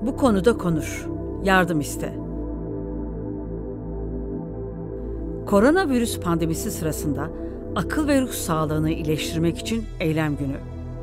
Bu konuda konuş, yardım iste. Koronavirüs pandemisi sırasında akıl ve ruh sağlığını iyileştirmek için eylem günü.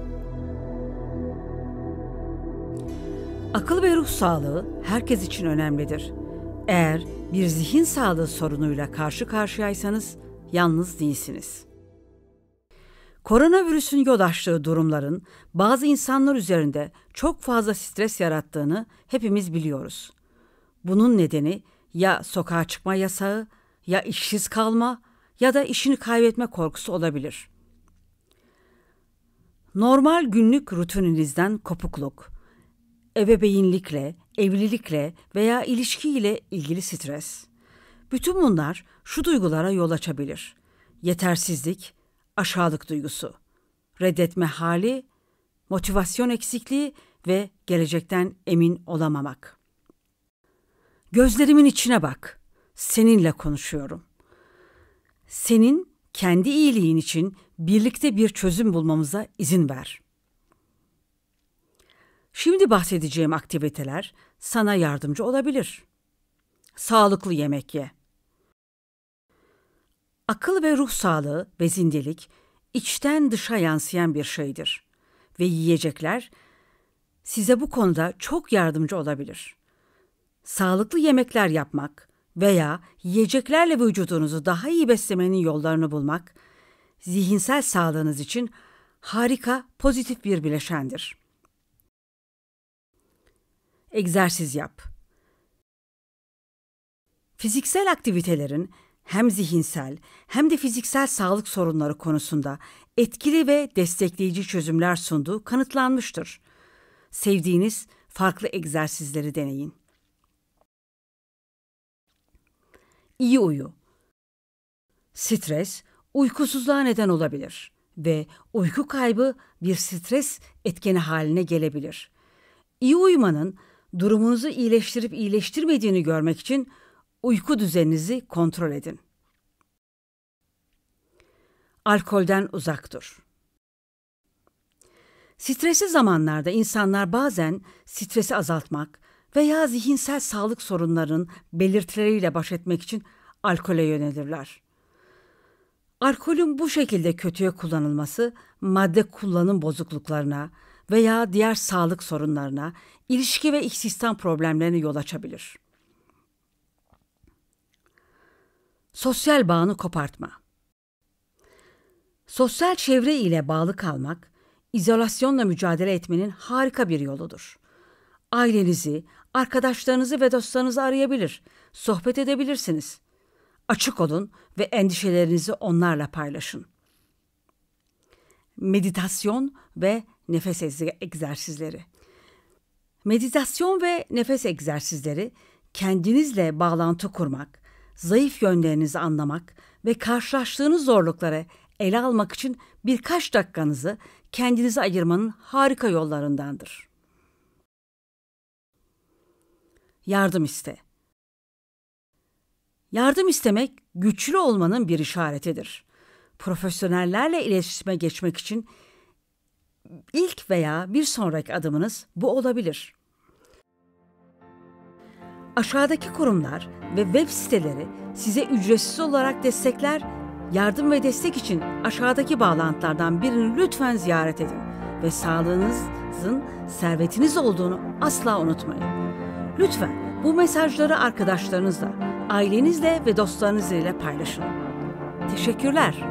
Akıl ve ruh sağlığı herkes için önemlidir. Eğer bir zihin sağlığı sorunuyla karşı karşıyaysanız yalnız değilsiniz. Koronavirüsün yol açtığı durumların bazı insanlar üzerinde çok fazla stres yarattığını hepimiz biliyoruz. Bunun nedeni ya sokağa çıkma yasağı, ya işsiz kalma ya da işini kaybetme korkusu olabilir. Normal günlük rutininizden kopukluk, ebeveynlikle, evlilikle veya ilişkiyle ilgili stres. Bütün bunlar şu duygulara yol açabilir. Yetersizlik, aşağılık duygusu, reddetme hali, motivasyon eksikliği ve gelecekten emin olamamak. Gözlerimin içine bak. Seninle konuşuyorum. Senin kendi iyiliğin için birlikte bir çözüm bulmamıza izin ver. Şimdi bahsedeceğim aktiviteler sana yardımcı olabilir. Sağlıklı yemek ye. Akıl ve ruh sağlığı ve zindelik içten dışa yansıyan bir şeydir ve yiyecekler size bu konuda çok yardımcı olabilir. Sağlıklı yemekler yapmak veya yiyeceklerle vücudunuzu daha iyi beslemenin yollarını bulmak, zihinsel sağlığınız için harika, pozitif bir bileşendir. Egzersiz yap. Fiziksel aktivitelerin hem zihinsel hem de fiziksel sağlık sorunları konusunda etkili ve destekleyici çözümler sunduğu kanıtlanmıştır. Sevdiğiniz farklı egzersizleri deneyin. İyi uyu. Stres, uykusuzluğa neden olabilir ve uyku kaybı bir stres etkeni haline gelebilir. İyi uyumanın durumunuzu iyileştirip iyileştirmediğini görmek için uyku düzeninizi kontrol edin. Alkolden uzak dur. Stresli zamanlarda insanlar bazen stresi azaltmak veya zihinsel sağlık sorunlarının belirtileriyle baş etmek için alkole yönelirler. Alkolün bu şekilde kötüye kullanılması madde kullanım bozukluklarına veya diğer sağlık sorunlarına, ilişki ve istihdam problemlerine yol açabilir. Sosyal bağını kopartma. Sosyal çevre ile bağlı kalmak, izolasyonla mücadele etmenin harika bir yoludur. Ailenizi, arkadaşlarınızı ve dostlarınızı arayabilir, sohbet edebilirsiniz. Açık olun ve endişelerinizi onlarla paylaşın. Meditasyon ve nefes egzersizleri. Meditasyon ve nefes egzersizleri kendinizle bağlantı kurmak, zayıf yönlerinizi anlamak ve karşılaştığınız zorlukları ele almak için birkaç dakikanızı kendinize ayırmanın harika yollarındandır. Yardım iste. Yardım istemek güçlü olmanın bir işaretidir. Profesyonellerle iletişime geçmek için ilk veya bir sonraki adımınız bu olabilir. Aşağıdaki kurumlar ve web siteleri size ücretsiz olarak destekler. Yardım ve destek için aşağıdaki bağlantılardan birini lütfen ziyaret edin ve sağlığınızın servetiniz olduğunu asla unutmayın. Lütfen bu mesajları arkadaşlarınızla, ailenizle ve dostlarınızla paylaşın. Teşekkürler.